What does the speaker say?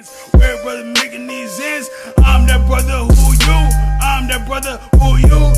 We're brother making these ends. I'm that brother who you. I'm that brother who you.